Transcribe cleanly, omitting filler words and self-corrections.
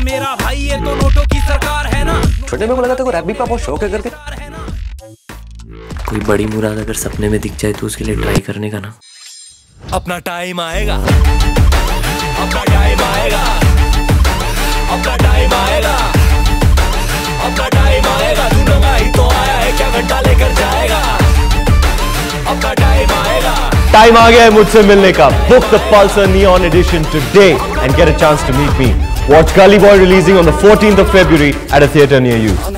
मेरा भाई, ये तो नोटों की सरकार है ना। छोटे में को लगा था रैप भी का बहुत शौक है करके। कोई बड़ी मुराद अगर सपने में दिख जाए तो उसके लिए ट्राई करने का ना। अपना टाइम आएगा, अपना टाइम आएगा, अपना टाइम आएगा, अपना टाइम आएगा। दूंगा ही तो आया है, क्या घंटा लेकर जाएगा। अपना टाइम आएगा। टाइम आ गया है मुझसे मिलने का। Book the Pulsar Neon Edition today and get a chance to meet me. Watch Gully Boy releasing on the 14th of February at a theatre near you.